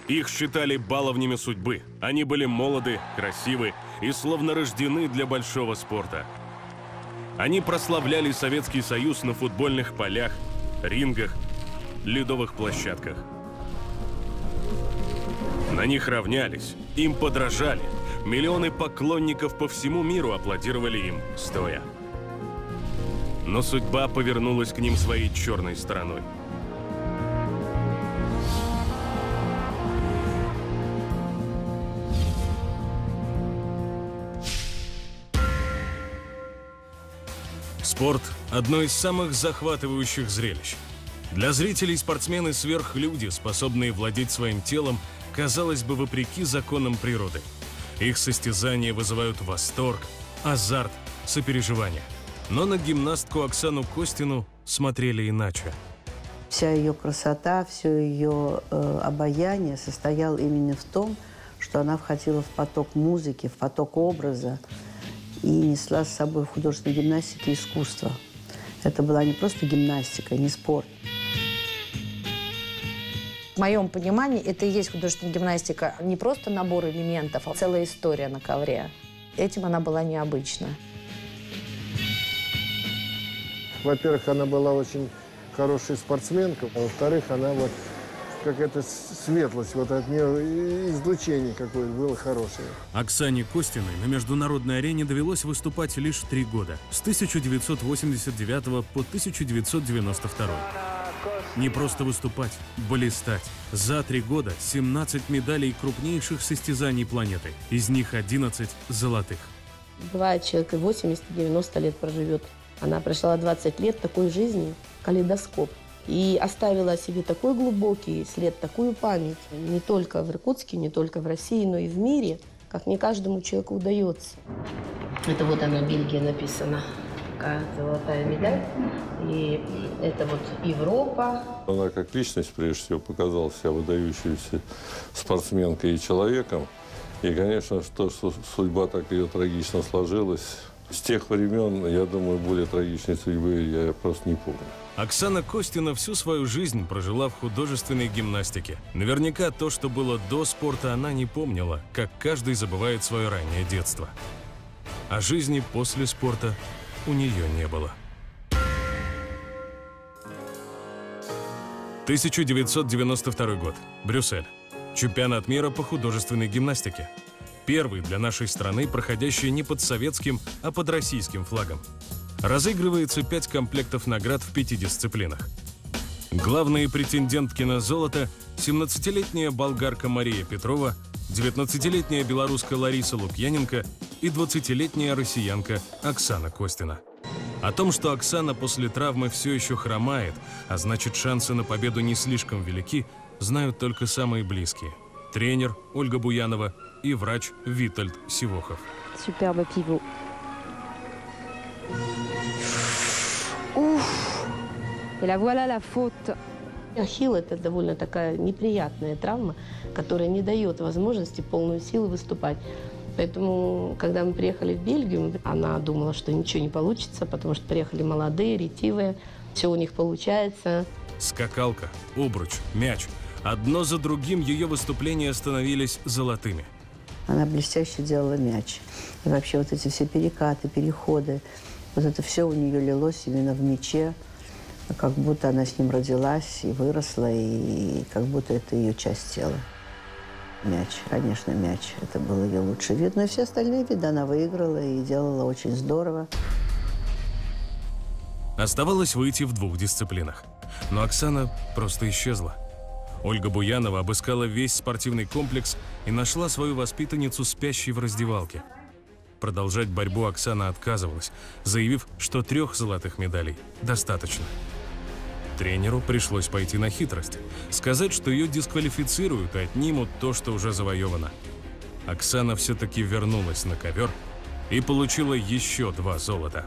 Их считали баловнями судьбы. Они были молоды, красивы и словно рождены для большого спорта. Они прославляли Советский Союз на футбольных полях, рингах, ледовых площадках. На них равнялись, им подражали. Миллионы поклонников по всему миру аплодировали им стоя. Но судьба повернулась к ним своей черной стороной. Спорт – одно из самых захватывающих зрелищ. Для зрителей спортсмены – сверхлюди, способные владеть своим телом, казалось бы, вопреки законам природы. Их состязания вызывают восторг, азарт, сопереживание. Но на гимнастку Оксану Костину смотрели иначе. Вся ее красота, все ее обаяние состояло именно в том, что она входила в поток музыки, в поток образа и несла с собой в художественной гимнастике искусство. Это была не просто гимнастика, не спорт. В моем понимании, это и есть художественная гимнастика. Не просто набор элементов, а целая история на ковре. Этим она была необычна. Во-первых, она была очень хорошей спортсменкой, а во-вторых, она вот какая-то светлость, вот от нее излучение какое-то было хорошее. Оксане Костиной на международной арене довелось выступать лишь 3 года, с 1989 по 1992. Не просто выступать, блистать. За 3 года 17 медалей крупнейших состязаний планеты, из них 11 золотых. Бывает, человек и 80-90 лет проживет. Она прожила 20 лет такой жизни, калейдоскоп. И оставила о себе такой глубокий след, такую память. Не только в Иркутске, не только в России, но и в мире, как не каждому человеку удается. Это вот она, Бельгия, написана. Такая золотая медаль. И это вот Европа. Она как личность, прежде всего, показала себя выдающейся спортсменкой и человеком. И, конечно, что судьба так ее трагично сложилась. С тех времен, я думаю, более трагичной судьбы я просто не помню. Оксана Костина всю свою жизнь прожила в художественной гимнастике. Наверняка то, что было до спорта, она не помнила, как каждый забывает свое раннее детство. А жизни после спорта у нее не было. 1992 год. Брюссель. Чемпионат мира по художественной гимнастике. Первый для нашей страны, проходящий не под советским, а под российским флагом. Разыгрывается 5 комплектов наград в 5 дисциплинах. Главные претендентки на золото – 17-летняя болгарка Мария Петрова, 19-летняя белоруска Лариса Лукьяненко и 20-летняя россиянка Оксана Костина. О том, что Оксана после травмы все еще хромает, а значит шансы на победу не слишком велики, знают только самые близкие – тренер Ольга Буянова и врач Витальд Сивохов. Супербе пивот. И voilà la faute. Ахилл – это довольно такая неприятная травма, которая не дает возможности полную силу выступать. Поэтому, когда мы приехали в Бельгию, она думала, что ничего не получится, потому что приехали молодые, ретивые, все у них получается. Скакалка, обруч, мяч. Одно за другим ее выступления становились золотыми. Она блестяще делала мяч. И вообще вот эти все перекаты, переходы, вот это все у нее лилось именно в мяче, как будто она с ним родилась и выросла, и как будто это ее часть тела. Мяч, конечно, мяч. Это был ее лучший вид. Но и все остальные виды она выиграла и делала очень здорово. Оставалось выйти в 2 дисциплинах. Но Оксана просто исчезла. Ольга Буянова обыскала весь спортивный комплекс и нашла свою воспитанницу спящей в раздевалке. Продолжать борьбу Оксана отказывалась, заявив, что 3 золотых медалей достаточно. Тренеру пришлось пойти на хитрость, сказать, что ее дисквалифицируют и отнимут то, что уже завоевано. Оксана все-таки вернулась на ковер и получила еще 2 золота.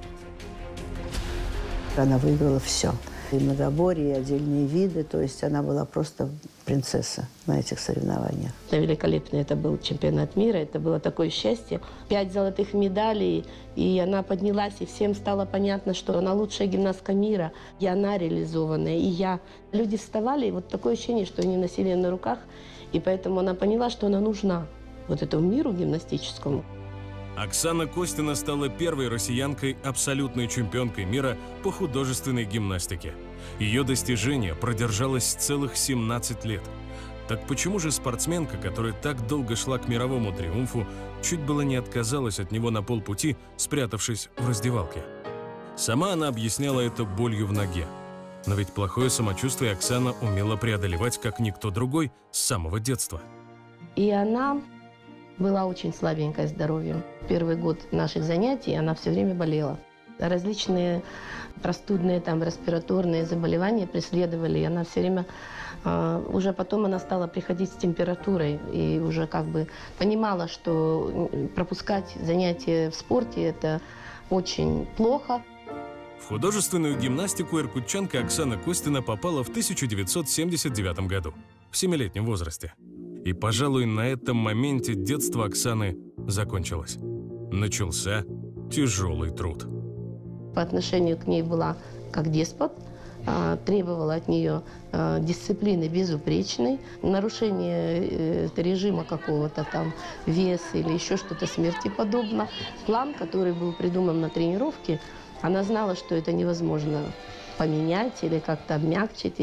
Она выиграла все. И многоборье, и отдельные виды. То есть она была просто принцесса на этих соревнованиях. Великолепно. Это был чемпионат мира. Это было такое счастье. 5 золотых медалей. И она поднялась, и всем стало понятно, что она лучшая гимнастка мира. И она реализованная, и я. Люди вставали, и вот такое ощущение, что они носили ее на руках. И поэтому она поняла, что она нужна вот этому миру гимнастическому. Оксана Костина стала первой россиянкой абсолютной чемпионкой мира по художественной гимнастике. Ее достижение продержалось целых 17 лет. Так почему же спортсменка, которая так долго шла к мировому триумфу, чуть было не отказалась от него на полпути, спрятавшись в раздевалке? Сама она объясняла это болью в ноге. Но ведь плохое самочувствие Оксана умела преодолевать, как никто другой, с самого детства. И она была очень слабенькая здоровьем. Первый год наших занятий она все время болела. Различные простудные, респираторные заболевания преследовали, и она все время... Уже потом она стала приходить с температурой и уже понимала, что пропускать занятия в спорте – это очень плохо. В художественную гимнастику иркутчанка Оксана Костина попала в 1979 году, в 7-летнем возрасте. И, пожалуй, на этом моменте детство Оксаны закончилось. Начался тяжелый труд. По отношению к ней была как деспот, требовала от нее дисциплины безупречной, нарушение режима какого-то веса или еще что-то смерти подобно. План, который был придуман на тренировке, она знала, что это невозможно поменять или как-то обмягчить.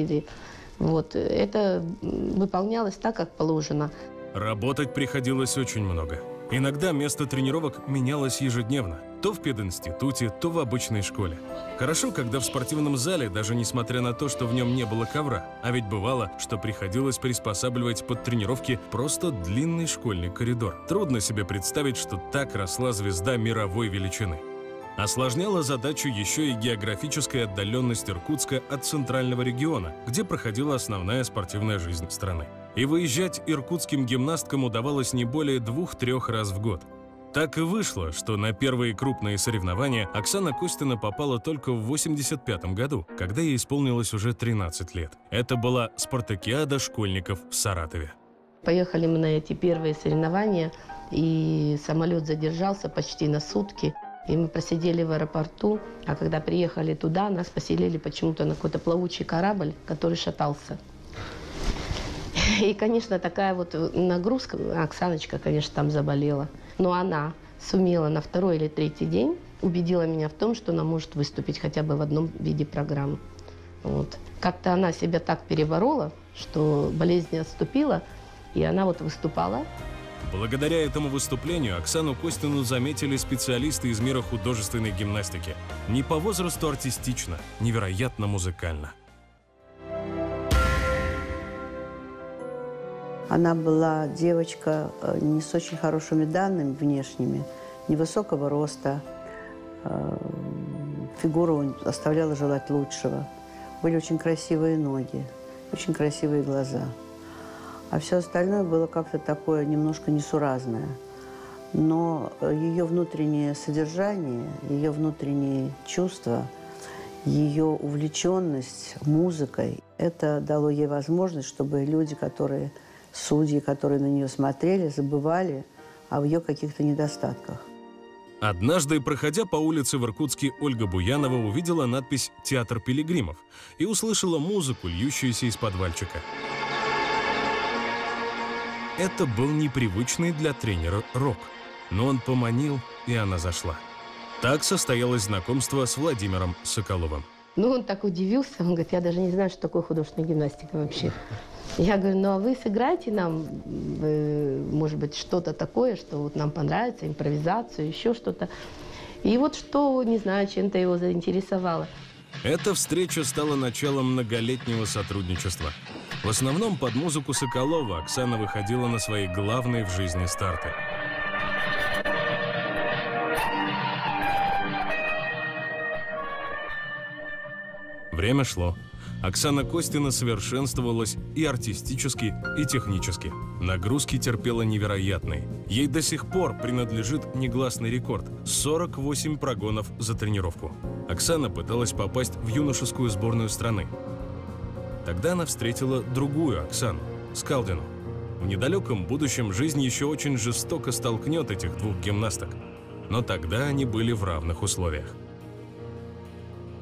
Это выполнялось так, как положено. Работать приходилось очень много. Иногда место тренировок менялось ежедневно. То в пединституте, то в обычной школе. Хорошо, когда в спортивном зале, даже несмотря на то, что в нем не было ковра, а ведь бывало, что приходилось приспосабливать под тренировки просто длинный школьный коридор. Трудно себе представить, что так росла звезда мировой величины. Осложняла задачу еще и географическая отдаленность Иркутска от центрального региона, где проходила основная спортивная жизнь страны. И выезжать иркутским гимнасткам удавалось не более 2-3 раз в год. Так и вышло, что на первые крупные соревнования Оксана Костина попала только в 1985 году, когда ей исполнилось уже 13 лет. Это была спартакиада школьников в Саратове. Поехали мы на эти первые соревнования, и самолет задержался почти на сутки. И мы просидели в аэропорту, а когда приехали туда, нас поселили почему-то на какой-то плавучий корабль, который шатался. И, конечно, такая нагрузка. Оксаночка, конечно, там заболела. Но она сумела на 2-й или 3-й день, убедила меня в том, что она может выступить хотя бы в одном виде программы. Как-то она себя так переборола, что болезнь отступила, и она выступала. Благодаря этому выступлению Оксану Костину заметили специалисты из мира художественной гимнастики. Не по возрасту артистично, невероятно музыкально. Она была девочка не с очень хорошими данными внешними, невысокого роста, фигура оставляла желать лучшего. Были очень красивые ноги, очень красивые глаза. А все остальное было как-то такое немножко несуразное. Но ее внутреннее содержание, ее внутренние чувства, ее увлеченность музыкой, это дало ей возможность, чтобы люди, судьи, которые на нее смотрели, забывали о ее каких-то недостатках. Однажды, проходя по улице в Иркутске, Ольга Буянова увидела надпись «Театр пилигримов» и услышала музыку, льющуюся из подвальчика. Это был непривычный для тренера рок, но он поманил, и она зашла. Так состоялось знакомство с Владимиром Соколовым. Он так удивился, он говорит, я даже не знаю, что такое художественная гимнастика вообще. Я говорю, а вы сыграете нам, может быть, что-то такое, что нам понравится, импровизацию, еще что-то. И что, не знаю, чем-то его заинтересовало. Эта встреча стала началом многолетнего сотрудничества. В основном под музыку Соколова Оксана выходила на свои главные в жизни старты. Время шло. Оксана Костина совершенствовалась и артистически, и технически. Нагрузки терпела невероятные. Ей до сих пор принадлежит негласный рекорд – 48 прогонов за тренировку. Оксана пыталась попасть в юношескую сборную страны. Тогда она встретила другую Оксану – Скалдину. В недалеком будущем жизнь еще очень жестоко столкнет этих двух гимнасток. Но тогда они были в равных условиях.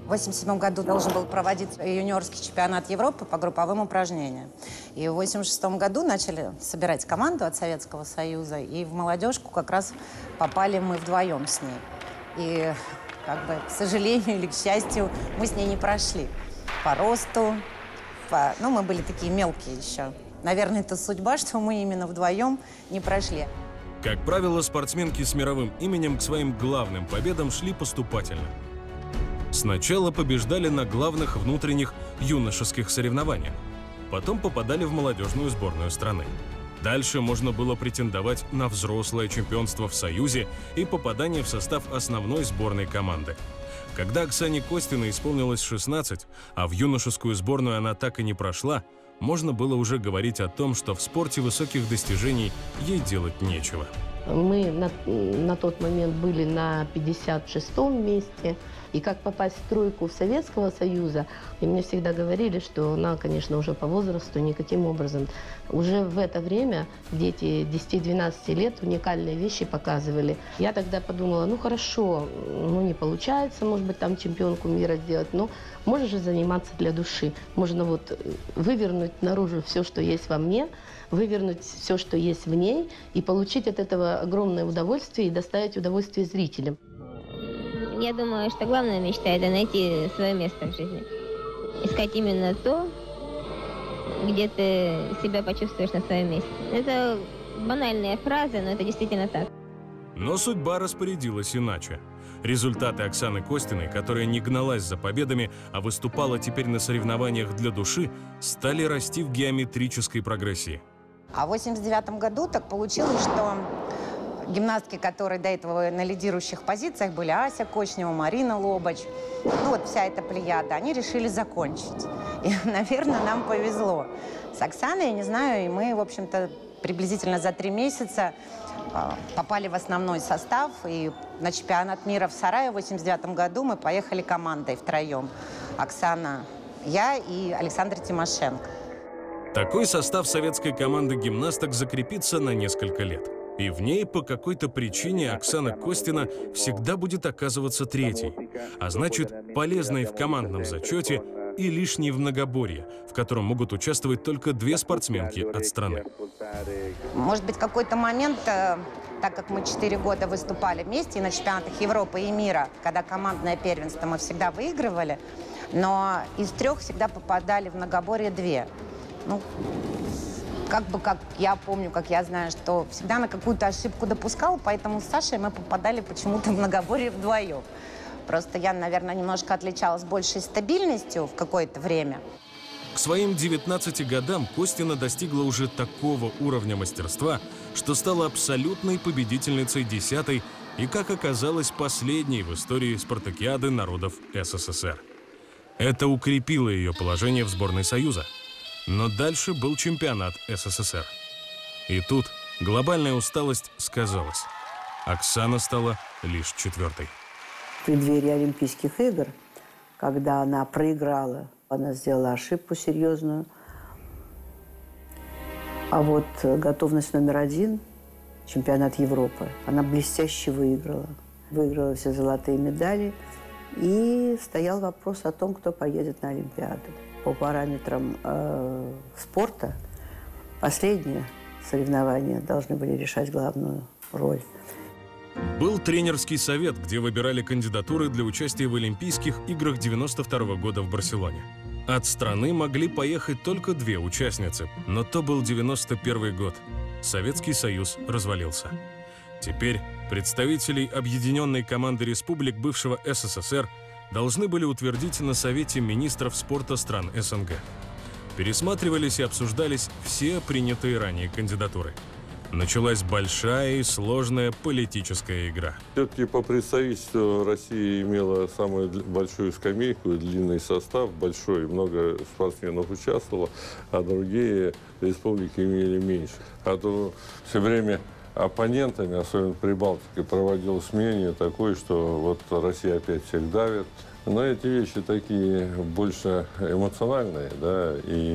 В 1987 году должен был проводиться юниорский чемпионат Европы по групповым упражнениям. И в 1986 году начали собирать команду от Советского Союза, и в молодежку как раз попали мы вдвоем с ней. И, как бы, к сожалению или к счастью, мы с ней не прошли по росту. Ну, мы были такие мелкие еще. Наверное, это судьба, что мы именно вдвоем не прошли. Как правило, спортсменки с мировым именем к своим главным победам шли поступательно. Сначала побеждали на главных внутренних юношеских соревнованиях, потом попадали в молодежную сборную страны. Дальше можно было претендовать на взрослое чемпионство в Союзе и попадание в состав основной сборной команды. Когда Оксане Костиной исполнилось 16, а в юношескую сборную она так и не прошла, можно было уже говорить о том, что в спорте высоких достижений ей делать нечего. Мы на тот момент были на 56-м месте. И как попасть в тройку Советского Союза, и мне всегда говорили, что она, конечно, уже по возрасту никаким образом. Уже в это время дети 10-12 лет уникальные вещи показывали. Я тогда подумала, ну хорошо, ну не получается, может быть, там чемпионку мира сделать, но можно же заниматься для души. Можно вот вывернуть наружу все, что есть во мне, вывернуть все, что есть в ней, и получить от этого огромное удовольствие и доставить удовольствие зрителям. Я думаю, что главная мечта – это найти свое место в жизни. Искать именно то, где ты себя почувствуешь на своем месте. Это банальная фраза, но это действительно так. Но судьба распорядилась иначе. Результаты Оксаны Костиной, которая не гналась за победами, а выступала теперь на соревнованиях для души, стали расти в геометрической прогрессии. А в 1989 году так получилось, что гимнастки, которые до этого на лидирующих позициях были, Ася Кочнева, Марина Лобач, ну вот вся эта плеяда, они решили закончить. И, наверное, нам повезло. С Оксаной, я не знаю, и мы, в общем-то, приблизительно за 3 месяца попали в основной состав. И на чемпионат мира в Сарае в 1989 году мы поехали командой втроем. Оксана, я и Александр Тимошенко. Такой состав советской команды гимнасток закрепится на несколько лет. И в ней по какой-то причине Оксана Костина всегда будет оказываться третьей, а значит, полезной в командном зачете и лишней в многоборье, в котором могут участвовать только 2 спортсменки от страны. Может быть, в какой-то момент, так как мы 4 года выступали вместе и на чемпионатах Европы и мира, когда командное первенство мы всегда выигрывали, но из 3 всегда попадали в многоборье 2. Ну, как я помню, как я знаю, что всегда на какую-то ошибку допускал, поэтому с Сашей мы попадали почему-то в многоборье вдвоем. Просто я, наверное, немножко отличалась большей стабильностью в какое-то время. К своим 19 годам Костина достигла уже такого уровня мастерства, что стала абсолютной победительницей 10-й и, как оказалось, последней в истории спартакиады народов СССР. Это укрепило ее положение в сборной Союза. Но дальше был чемпионат СССР. И тут глобальная усталость сказалась. Оксана стала лишь 4-й. В преддверии Олимпийских игр, когда она проиграла, она сделала ошибку серьезную. А вот готовность номер 1, чемпионат Европы, она блестяще выиграла. Выиграла все золотые медали. И стоял вопрос о том, кто поедет на Олимпиаду. По параметрам спорта последние соревнования должны были решать главную роль. Был тренерский совет, где выбирали кандидатуры для участия в Олимпийских играх 92 года в Барселоне. От страны могли поехать только 2 участницы, но то был 91 год. Советский Союз развалился. Теперь представителей объединенной команды республик бывшего СССР должны были утвердить на Совете министров спорта стран СНГ. Пересматривались и обсуждались все принятые ранее кандидатуры. Началась большая и сложная политическая игра. Все-таки по представительству Россия имела самую большую скамейку, длинный состав, большой, много спортсменов участвовало, а другие республики имели меньше. А то все время оппонентами, особенно при Балтике, проводилось мнение такое, что вот Россия опять всех давит. Но эти вещи такие больше эмоциональные, да,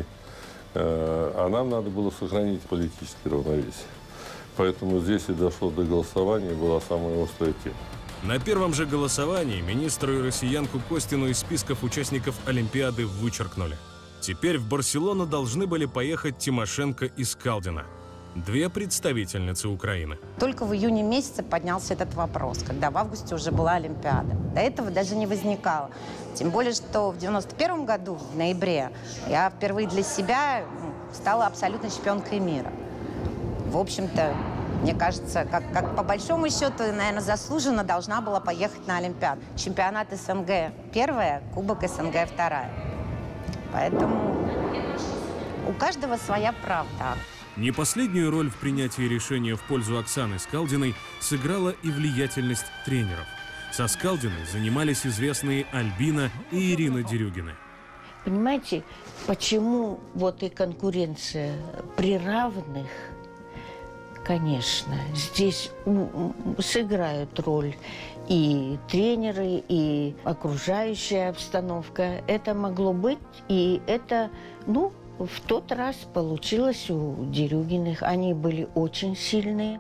а нам надо было сохранить политическое равновесие. Поэтому здесь и дошло до голосования, была самая острая тема. На первом же голосовании министру и россиянку Костину из списков участников Олимпиады вычеркнули. Теперь в Барселону должны были поехать Тимошенко и Скалдина. Две представительницы Украины. Только в июне месяце поднялся этот вопрос, когда в августе уже была Олимпиада. До этого даже не возникало. Тем более, что в 91 году, в ноябре, я впервые для себя стала абсолютной чемпионкой мира. В общем-то, мне кажется, как по большому счету, наверное, заслуженно должна была поехать на Олимпиаду. Чемпионат СНГ первая, Кубок СНГ вторая. Поэтому у каждого своя правда. Не последнюю роль в принятии решения в пользу Оксаны Скалдиной сыграла и влиятельность тренеров. Со Скалдиной занимались известные Альбина и Ирина Дерюгины. Понимаете, почему вот и конкуренция при равных, конечно, здесь сыграют роль и тренеры, и окружающая обстановка. Это могло быть, и это, в тот раз получилось у Дерюгиных. Они были очень сильные.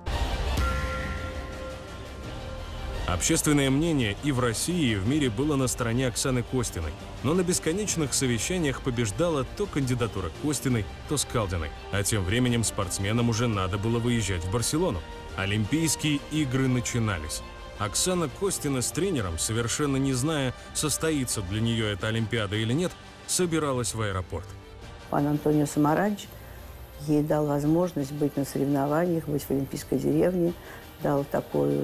Общественное мнение и в России, и в мире было на стороне Оксаны Костиной. Но на бесконечных совещаниях побеждала то кандидатура Костиной, то Скалдиной. А тем временем спортсменам уже надо было выезжать в Барселону. Олимпийские игры начинались. Оксана Костина с тренером, совершенно не зная, состоится для нее эта Олимпиада или нет, собиралась в аэропорт. Пан Антонио Самаранч ей дал возможность быть на соревнованиях, быть в Олимпийской деревне, дал такой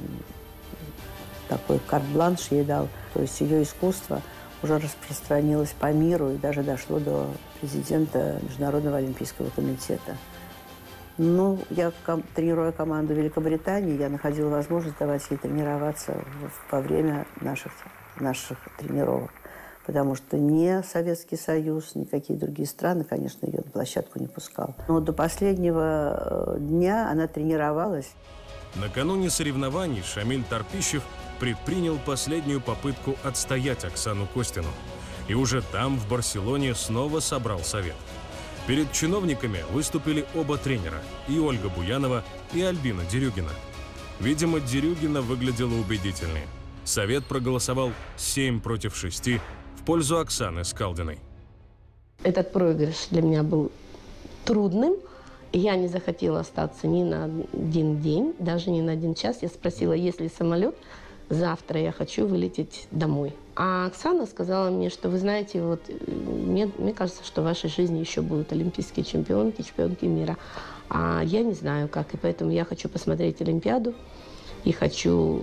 карт-бланш ей дал. То есть ее искусство уже распространилось по миру и даже дошло до президента Международного олимпийского комитета. Я, тренируя команду Великобритании, я находила возможность давать ей тренироваться во время наших тренировок. Потому что ни Советский Союз, ни какие другие страны, конечно, ее на площадку не пускал. Но до последнего дня она тренировалась. Накануне соревнований Шамиль Тарпищев предпринял последнюю попытку отстоять Оксану Костину. И уже там, в Барселоне, снова собрал совет. Перед чиновниками выступили оба тренера, и Ольга Буянова, и Альбина Дерюгина. Видимо, Дерюгина выглядела убедительнее. Совет проголосовал 7 против 6 в пользу Оксаны Скалдиной. Этот проигрыш для меня был трудным. Я не захотела остаться ни на один день, даже не на 1 час. Я спросила, есть ли самолет. Завтра я хочу вылететь домой. А Оксана сказала мне, что вы знаете, мне кажется, что в вашей жизни еще будут олимпийские чемпионки мира. А я не знаю как, и поэтому я хочу посмотреть Олимпиаду и хочу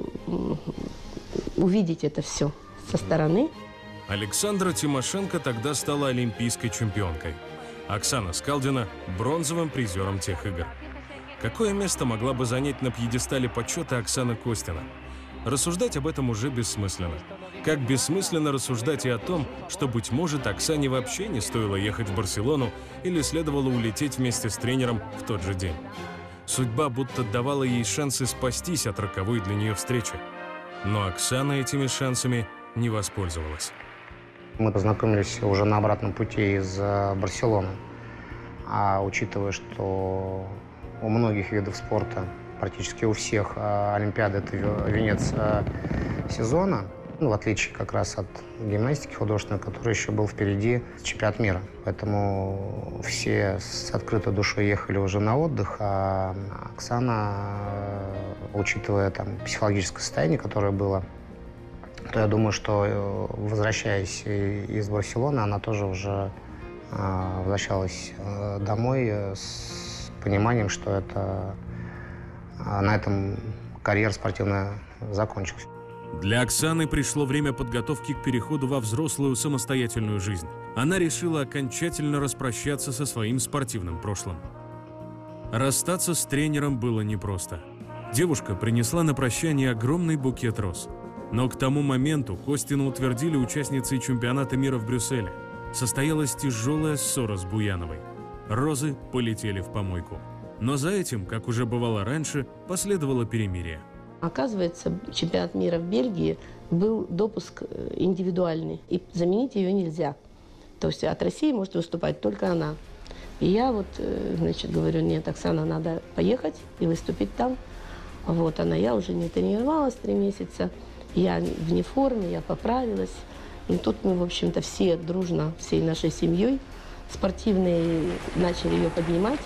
увидеть это все со стороны. Александра Тимошенко тогда стала олимпийской чемпионкой. Оксана Скалдина – бронзовым призером тех игр. Какое место могла бы занять на пьедестале почета Оксана Костина? Рассуждать об этом уже бессмысленно. Как бессмысленно рассуждать и о том, что, быть может, Оксане вообще не стоило ехать в Барселону или следовало улететь вместе с тренером в тот же день. Судьба будто давала ей шансы спастись от роковой для нее встречи. Но Оксана этими шансами не воспользовалась. Мы познакомились уже на обратном пути из Барселоны. А учитывая, что у многих видов спорта, практически у всех, Олимпиада – это венец сезона, в отличие как раз от гимнастики художественной, которая еще был впереди чемпионат мира. Поэтому все с открытой душой ехали уже на отдых, а Оксана, учитывая психологическое состояние, которое было, то я думаю, что, возвращаясь из Барселоны, она тоже уже возвращалась домой с пониманием, что на этом карьера спортивная закончилась. Для Оксаны пришло время подготовки к переходу во взрослую самостоятельную жизнь. Она решила окончательно распрощаться со своим спортивным прошлым. Расстаться с тренером было непросто. Девушка принесла на прощание огромный букет роз. Но к тому моменту Костину утвердили участницей чемпионата мира в Брюсселе. Состоялась тяжелая ссора с Буяновой. Розы полетели в помойку. Но за этим, как уже бывало раньше, последовало перемирие. Оказывается, чемпионат мира в Бельгии был допуск индивидуальный, и заменить ее нельзя. То есть от России может выступать только она. И я говорю, нет, Оксана, надо поехать и выступить там. Вот она, я уже не тренировалась 3 месяца, я вне формы, я поправилась. И тут мы, в общем-то, все дружно, всей нашей семьей спортивные начали ее поднимать.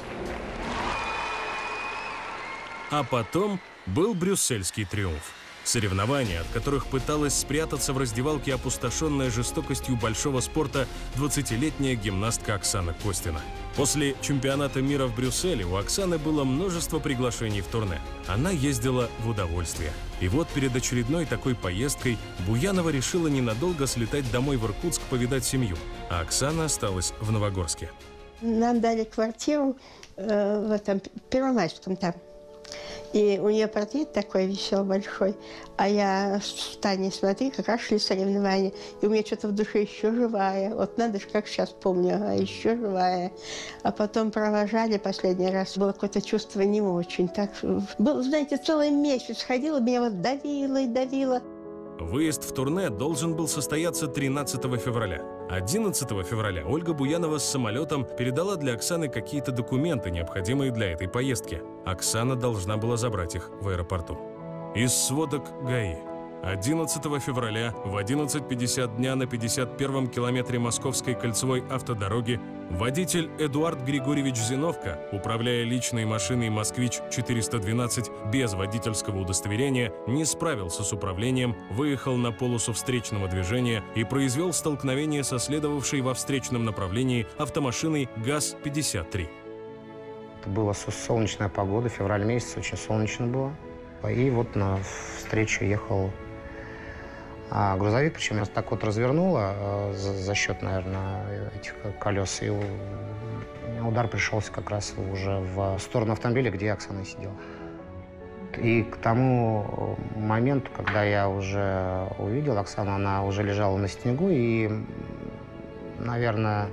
А потом был брюссельский триумф. Соревнования, от которых пыталась спрятаться в раздевалке опустошенная жестокостью большого спорта 20-летняя гимнастка Оксана Костина. После чемпионата мира в Брюсселе у Оксаны было множество приглашений в турне. Она ездила в удовольствие. И вот перед очередной такой поездкой Буянова решила ненадолго слетать домой в Иркутск повидать семью, а Оксана осталась в Новогорске. Нам дали квартиру в этом Первомайском там. И у нее портрет такой висел большой, а я в Тане, смотри, как раз шли соревнования. И у меня что-то в душе еще живая. Вот надо же, как сейчас помню, а еще живая. А потом провожали последний раз. Было какое-то чувство не очень. Так, был, знаете, целый месяц ходила, меня вот давило и давило. Выезд в турне должен был состояться 13 февраля. 11 февраля Ольга Буянова с самолетом передала для Оксаны какие-то документы, необходимые для этой поездки. Оксана должна была забрать их в аэропорту. Из сводок ГАИ. 11 февраля в 11:50 дня на 51-м километре Московской кольцевой автодороги водитель Эдуард Григорьевич Зиновко, управляя личной машиной «Москвич-412» без водительского удостоверения, не справился с управлением, выехал на полосу встречного движения и произвел столкновение со следовавшей во встречном направлении автомашиной ГАЗ-53. Это была солнечная погода, февраль месяц, очень солнечно было. И вот на встречу ехал грузовик, причем я так вот развернула за счет, наверное, этих колес, и удар пришелся как раз уже в сторону автомобиля, где Оксана сидела. И к тому моменту, когда я уже увидел Оксану, она уже лежала на снегу, и, наверное,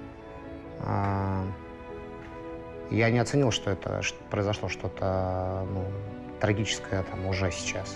я не оценил, что это произошло что-то трагическое там уже сейчас.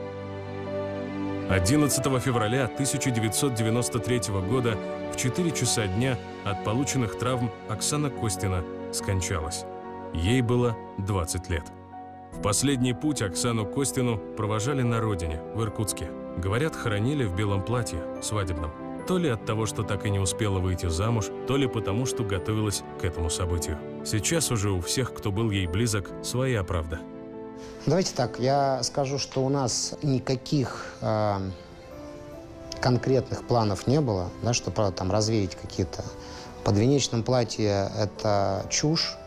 11 февраля 1993 года в 4 часа дня от полученных травм Оксана Костина скончалась. Ей было 20 лет. В последний путь Оксану Костину провожали на родине, в Иркутске. Говорят, хоронили в белом платье, свадебном. То ли от того, что так и не успела выйти замуж, то ли потому, что готовилась к этому событию. Сейчас уже у всех, кто был ей близок, своя правда. Давайте так, я скажу, что у нас никаких конкретных планов не было, да, что, правда, там развеять какие-то. В подвенечном платье это чушь.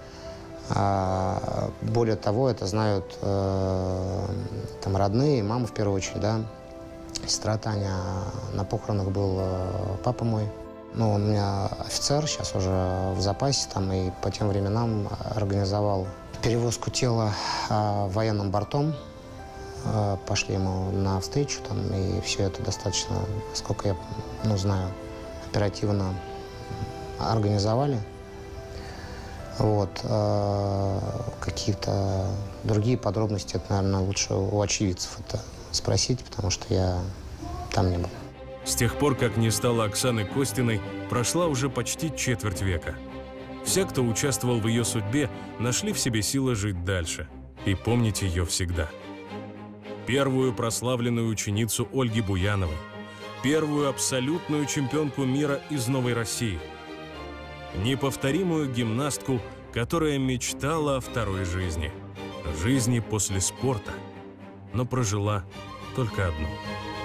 Более того, это знают там родные, мама в первую очередь, да. Сестра Таня, на похоронах был папа мой. Ну, он у меня офицер, сейчас уже в запасе, там, и по тем временам организовал перевозку тела военным бортом. Пошли ему навстречу, там, и все это достаточно, сколько я знаю, оперативно организовали. Вот. Какие-то другие подробности, это, наверное, лучше у очевидцев это спросить, потому что я там не был. С тех пор, как не стало Оксаны Костиной, прошла уже почти четверть века. Все, кто участвовал в ее судьбе, нашли в себе силы жить дальше и помнить ее всегда. Первую прославленную ученицу Ольги Буяновой, первую абсолютную чемпионку мира из Новой России, неповторимую гимнастку, которая мечтала о второй жизни, жизни после спорта, но прожила только одну.